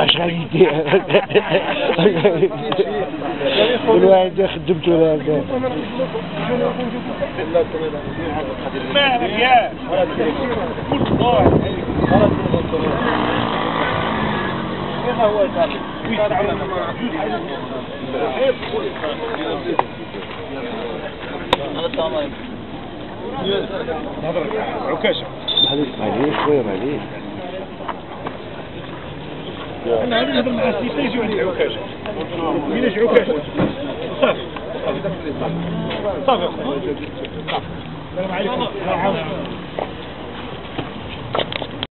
شحال يدير كل واحد خدمته لهذا مالك يا كل واحد عكاشة معليش خويا معليش انا عندي هذا مع السيف يجيو عندي عكاشة مين يجي عكاشة صافي صافي صافي السلام عليكم